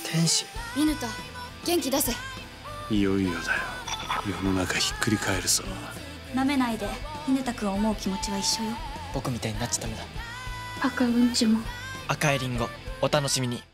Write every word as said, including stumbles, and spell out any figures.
天使。 犬田、元気出せ。 いよいよだよ。世の中ひっくり返るぞ。 なめないで。犬田くんを思う気持ちは一緒よ。 僕みたいになっちゃダメだ。 赤うんちも。 赤いリンゴ、お楽しみに。